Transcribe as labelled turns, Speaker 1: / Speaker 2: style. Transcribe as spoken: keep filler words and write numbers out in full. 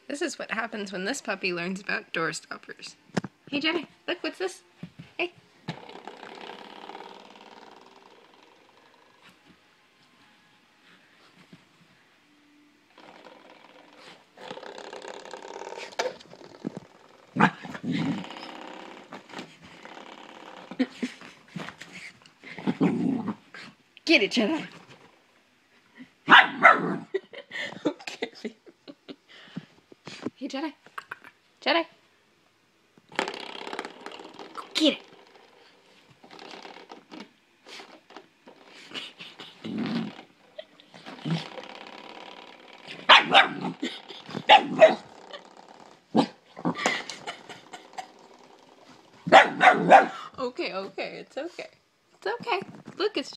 Speaker 1: This is what happens when this puppy learns about door stoppers. Hey Jedi, look, what's this? Hey. Get it, Jedi. Okay. Hey, Jedi. Jedi. Go get it. Okay, okay, it's okay. It's okay. Look, it's